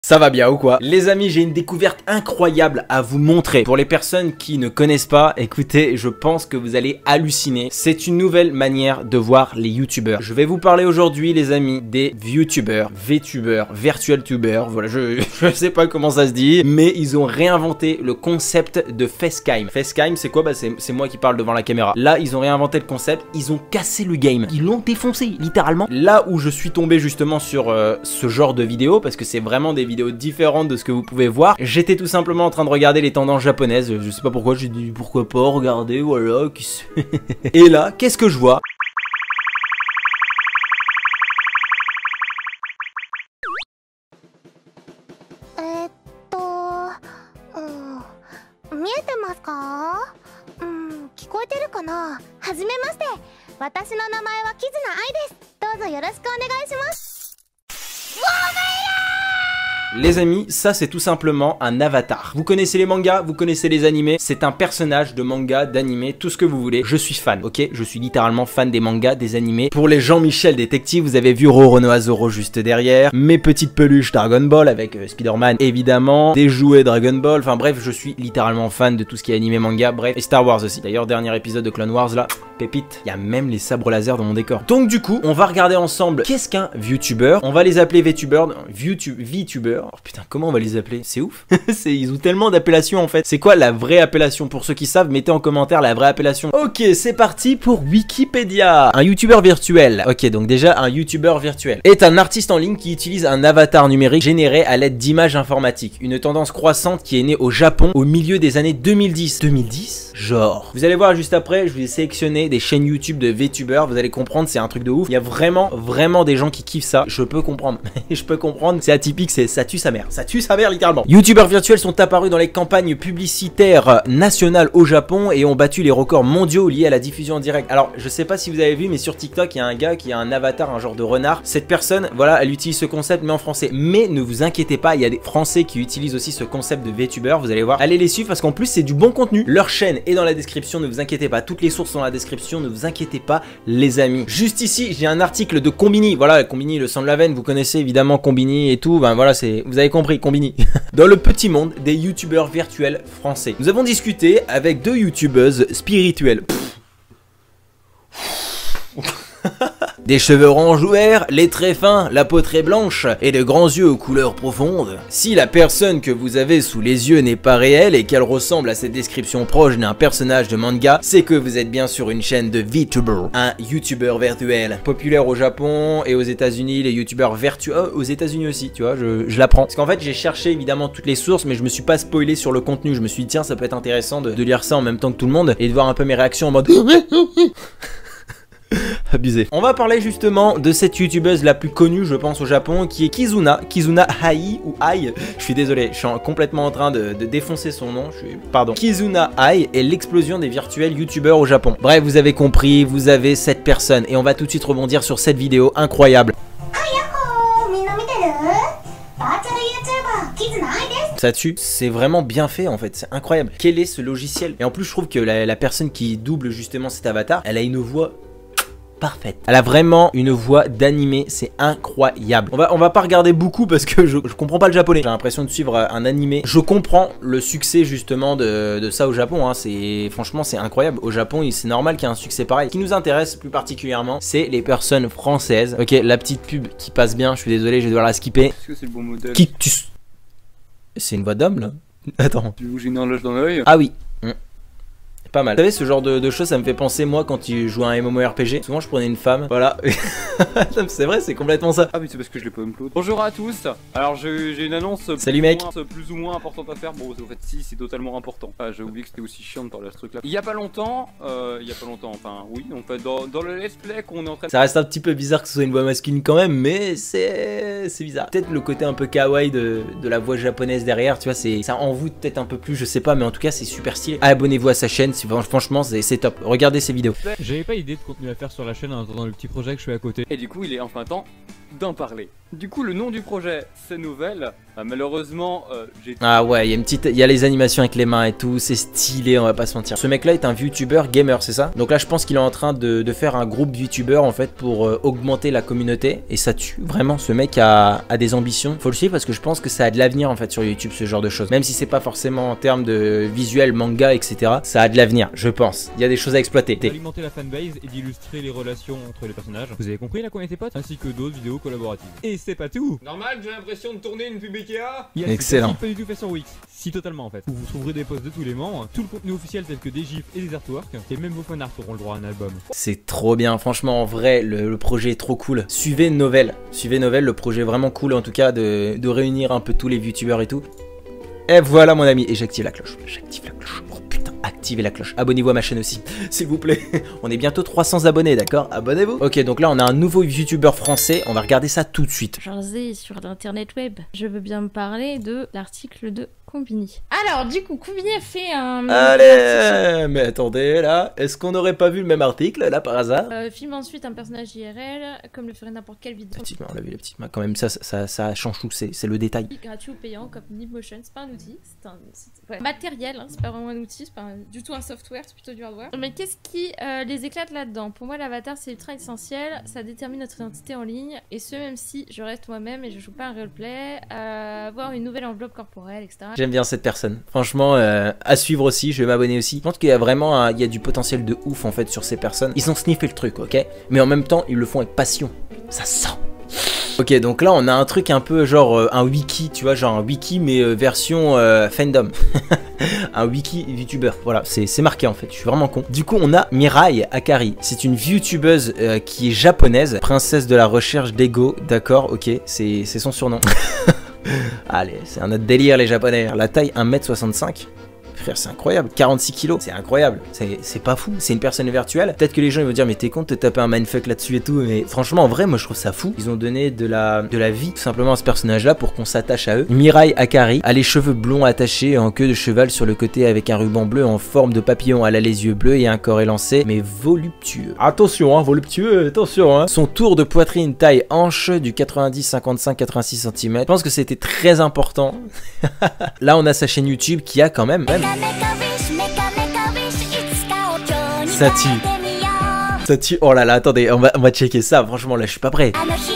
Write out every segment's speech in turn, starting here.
Ça va bien ou quoi? Les amis, j'ai une découverte incroyable à vous montrer. Pour les personnes qui ne connaissent pas, écoutez, je pense que vous allez halluciner. C'est une nouvelle manière de voir les youtubeurs. Je vais vous parler aujourd'hui, les amis, des VTubers, VTubers, Virtual Tubers. Voilà, je sais pas comment ça se dit, mais ils ont réinventé le concept de Facecam. Facecam, c'est quoi? Bah, c'est moi qui parle devant la caméra. Là, ils ont réinventé le concept, ils ont cassé le game. Ils l'ont défoncé, littéralement. Là où je suis tombé justement sur ce genre de vidéos, parce que c'est vraiment des vidéos différentes de ce que vous pouvez voir. J'étais tout simplement en train de regarder les tendances japonaises. Je sais pas pourquoi, j'ai dit pourquoi pas, regardez, voilà. Et là, qu'est-ce que je vois? Les amis, ça c'est tout simplement un avatar. Vous connaissez les mangas, vous connaissez les animés, c'est un personnage de manga, d'animé, tout ce que vous voulez. Je suis fan, ok? Je suis littéralement fan des mangas, des animés. Pour les Jean-Michel Détective, vous avez vu Roronoa Zoro juste derrière, mes petites peluches Dragon Ball avec Spider-Man évidemment, des jouets Dragon Ball, enfin bref, je suis littéralement fan de tout ce qui est animé, manga, bref, et Star Wars aussi. D'ailleurs, dernier épisode de Clone Wars là, pépite, il y a même les sabres laser dans mon décor. Donc du coup, on va regarder ensemble qu'est-ce qu'un VTuber. On va les appeler VTubers, VTubers. Oh putain, comment on va les appeler? C'est ouf. Ils ont tellement d'appellations en fait. C'est quoi la vraie appellation? Pour ceux qui savent, mettez en commentaire la vraie appellation. Ok, c'est parti pour Wikipédia. Un YouTuber virtuel. Ok, donc déjà, un YouTuber virtuel est un artiste en ligne qui utilise un avatar numérique généré à l'aide d'images informatiques. Une tendance croissante qui est née au Japon au milieu des années 2010. 2010? Genre. Vous allez voir juste après, je vous ai sélectionné des chaînes YouTube de VTubers. Vous allez comprendre, c'est un truc de ouf. Il y a vraiment des gens qui kiffent ça. Je peux comprendre. Je peux comprendre. C'est atypique, ça tue sa mère. Ça tue sa mère littéralement. YouTubers virtuels sont apparus dans les campagnes publicitaires nationales au Japon et ont battu les records mondiaux liés à la diffusion en direct. Alors, je sais pas si vous avez vu, mais sur TikTok, il y a un gars qui a un avatar, un genre de renard. Cette personne, voilà, elle utilise ce concept, mais en français. Mais ne vous inquiétez pas, il y a des Français qui utilisent aussi ce concept de VTuber. Vous allez voir. Allez les suivre parce qu'en plus, c'est du bon contenu. Leur chaîne est dans la description, ne vous inquiétez pas. Toutes les sources sont dans la description, ne vous inquiétez pas, les amis. Juste ici, j'ai un article de Combini. Voilà, Combini, le sang de la veine, vous connaissez évidemment Combini et tout. Ben voilà, vous avez compris, Combini. Dans le petit monde des youtubeurs virtuels français. Nous avons discuté avec deux youtubeuses spirituelles. Des cheveux orange ouverts, les traits fins, la peau très blanche et de grands yeux aux couleurs profondes. Si la personne que vous avez sous les yeux n'est pas réelle et qu'elle ressemble à cette description proche d'un personnage de manga, c'est que vous êtes bien sur une chaîne de VTuber, un YouTuber virtuel. Populaire au Japon et aux États-Unis, les YouTubers virtuels, aux États-Unis aussi, tu vois, je l'apprends. Parce qu'en fait, j'ai cherché évidemment toutes les sources, mais je me suis pas spoilé sur le contenu. Je me suis dit, tiens, ça peut être intéressant de lire ça en même temps que tout le monde et de voir un peu mes réactions en mode. Abusé. On va parler justement de cette youtubeuse la plus connue je pense au Japon qui est Kizuna Ai ou Ai. Je suis désolé, je suis complètement en train de défoncer son nom. Pardon. Kizuna Ai est l'explosion des virtuels youtubeurs au Japon. Bref, vous avez compris, vous avez cette personne et on va tout de suite rebondir sur cette vidéo incroyable. Ça tue, c'est vraiment bien fait en fait, c'est incroyable. Quel est ce logiciel? Et en plus je trouve que la personne qui double justement cet avatar, elle a une voix parfaite. Elle a vraiment une voix d'animé, c'est incroyable. On va pas regarder beaucoup parce que je comprends pas le japonais. J'ai l'impression de suivre un animé. Je comprends le succès justement de ça au Japon. Hein. Franchement, c'est incroyable. Au Japon, c'est normal qu'il y ait un succès pareil. Ce qui nous intéresse plus particulièrement, c'est les personnes françaises. Ok, la petite pub qui passe bien. Je suis désolé, je vais devoir la skipper. Est-ce que c'est le bon modèle? C'est une voix d'homme là? Attends. Tu veux que j'ai une horloge dans l'œil? Ah oui. Pas mal. Vous savez, ce genre de choses, ça me fait penser, moi, quand tu joues à un MMORPG, souvent je prenais une femme, voilà. C'est vrai, c'est complètement ça. Ah oui, c'est parce que je l'ai pas upload. Bonjour à tous. Alors j'ai une annonce salut mec. Plus ou moins importante à faire. Bon, en fait, si, c'est totalement important. Ah, j'ai oublié que c'était aussi chiant de parler de ce truc là. Il y a pas longtemps, enfin oui, en fait, dans le let's play qu'on est en train de... Ça reste un petit peu bizarre que ce soit une voix masculine quand même, mais c'est bizarre. Peut-être le côté un peu kawaii de la voix japonaise derrière, tu vois, ça envoûte peut-être un peu plus, je sais pas, mais en tout cas c'est super stylé. Abonnez-vous à sa chaîne. Franchement c'est top, regardez ces vidéos. J'avais pas idée de contenu à faire sur la chaîne en attendant le petit projet que je fais à côté. Et du coup il est enfin temps d'en parler. Du coup, le nom du projet, c'est Nouvelle. Malheureusement, j'ai... Ah ouais, il y a les animations avec les mains et tout, c'est stylé, on va pas se mentir. Ce mec là est un VTuber gamer, c'est ça? Donc là je pense qu'il est en train de faire un groupe VTuber en fait pour augmenter la communauté. Et ça tue, vraiment, ce mec a des ambitions. Faut le suivre parce que je pense que ça a de l'avenir en fait sur YouTube, ce genre de choses. Même si c'est pas forcément en termes de visuel, manga, etc. Ça a de l'avenir, je pense. Il y a des choses à exploiter. D'alimenter la fanbase et d'illustrer les relations entre les personnages. Vous avez compris là qu'on était potes? Ainsi que d'autres vidéos collaboratives. Et c'est pas tout! Normal, j'ai l'impression de tourner une pub Ikea. Yes, excellent. Pas du tout fait sur Wix. Si totalement en fait. Où vous trouverez des posts de tous les membres, tout le contenu officiel tel que des gifs et des artworks, et même vos fanarts auront le droit à un album. C'est trop bien, franchement en vrai le projet est trop cool. Suivez Nouvelle, le projet est vraiment cool en tout cas de réunir un peu tous les VTubers et tout. Et voilà mon ami, et j'active la cloche, oh putain, activez la cloche, abonnez-vous à ma chaîne aussi, s'il vous plaît. On est bientôt 300 abonnés, d'accord? Abonnez-vous. Ok, donc là on a un nouveau VTuber français, on va regarder ça tout de suite. Jasé sur l'internet web. Je veux bien me parler de l'article de Combini. Alors, du coup, Combini a fait un... Allez, mais attendez, là, est-ce qu'on n'aurait pas vu le même article, là, par hasard? Filme ensuite un personnage IRL, comme le ferait n'importe quelle vidéo. Petite main, on l'a vu, la petite main, quand même, ça change tout, c'est le détail. Gratuit ou payant, comme Nipmotion, c'est pas un outil, c'est un ouais, matériel, hein, c'est pas vraiment un outil, c'est pas du tout un software, c'est plutôt du hardware. Mais qu'est-ce qui les éclate là-dedans? Pour moi, l'avatar, c'est ultra essentiel, ça détermine notre identité en ligne, et ce, même si je reste moi-même et je joue pas un roleplay, avoir une nouvelle enveloppe corporelle, etc. J'aime bien cette personne. Franchement, à suivre aussi, je vais m'abonner aussi. Je pense qu'il y a vraiment il y a du potentiel de ouf en fait sur ces personnes. Ils ont sniffé le truc, ok? Mais en même temps, ils le font avec passion. Ça sent. Ok, donc là on a un truc un peu genre un wiki, tu vois, genre un wiki mais version fandom. Un wiki VTuber, voilà, c'est marqué en fait, je suis vraiment con. Du coup on a Mirai Akari, c'est une VTubeuse qui est japonaise, princesse de la recherche d'ego, d'accord, ok, c'est son surnom. Allez, c'est un autre délire les japonais. La taille 1m65. Frère, c'est incroyable. 46 kilos, c'est incroyable. C'est pas fou. C'est une personne virtuelle. Peut-être que les gens ils vont dire, mais t'es con de te taper un mindfuck là-dessus et tout. Mais franchement, en vrai, moi je trouve ça fou. Ils ont donné de la vie tout simplement à ce personnage-là pour qu'on s'attache à eux. Mirai Akari a les cheveux blonds attachés en queue de cheval sur le côté avec un ruban bleu en forme de papillon. Elle a les yeux bleus et un corps élancé, mais voluptueux. Attention, hein, voluptueux, attention, hein. Son tour de poitrine taille hanche du 90, 55, 86 cm. Je pense que c'était très important. Là, on a sa chaîne YouTube qui a quand même ça tue. Ça tue. Oh là là, attendez, on va checker ça. Franchement, là, je suis pas prêt.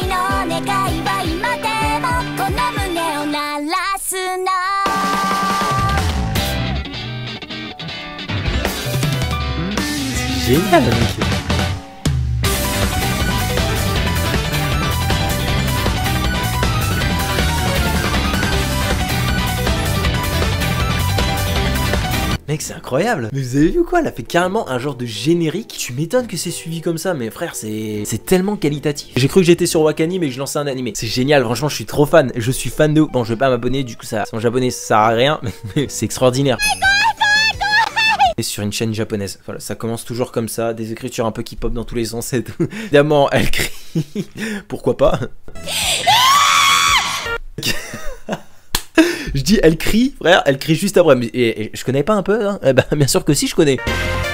C'est génial, mec. Mec, c'est incroyable. Mais vous avez vu quoi? Elle a fait carrément un genre de générique. Tu m'étonnes que c'est suivi comme ça, mais frère, c'est tellement qualitatif. J'ai cru que j'étais sur Wakanim mais je lançais un animé. C'est génial, franchement, je suis trop fan. Je suis fan de... Bon, je vais pas m'abonner, du coup, ça, son japonais, ça sert à rien, mais c'est extraordinaire. Et sur une chaîne japonaise. Voilà, ça commence toujours comme ça, des écritures un peu qui pop dans tous les sens et tout. Évidemment, elle crie. Pourquoi pas? Je dis elle crie, frère, elle crie juste après. Et je connais pas un peu, hein? Eh ben, bien sûr que si, je connais.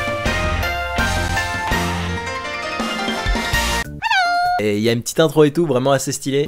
Et il y a une petite intro et tout, vraiment assez stylée.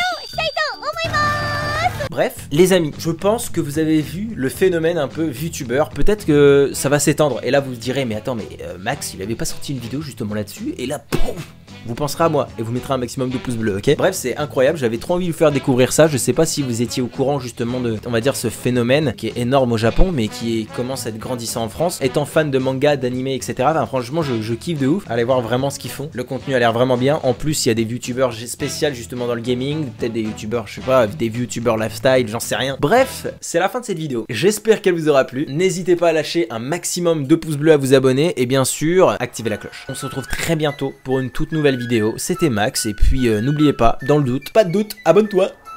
Bref, les amis, je pense que vous avez vu le phénomène un peu VTuber. Peut-être que ça va s'étendre. Et là, vous vous direz, mais attends, mais Max, il avait pas sorti une vidéo justement là-dessus. Et là, boum, vous penserez à moi et vous mettrez un maximum de pouces bleus, ok? Bref, c'est incroyable, j'avais trop envie de vous faire découvrir ça. Je sais pas si vous étiez au courant justement de, on va dire, ce phénomène qui est énorme au Japon, mais qui commence à être grandissant en France. Étant fan de manga, d'anime, etc. Enfin, franchement, je kiffe de ouf. Allez voir vraiment ce qu'ils font. Le contenu a l'air vraiment bien. En plus, il y a des VTubers spéciaux justement dans le gaming. Peut-être des YouTubers, je sais pas, des VTubers lifestyle, j'en sais rien. Bref, c'est la fin de cette vidéo. J'espère qu'elle vous aura plu. N'hésitez pas à lâcher un maximum de pouces bleus, à vous abonner et bien sûr, activer la cloche. On se retrouve très bientôt pour une toute nouvelle vidéo. C'était Max et puis n'oubliez pas, dans le doute, pas de doute, abonne-toi.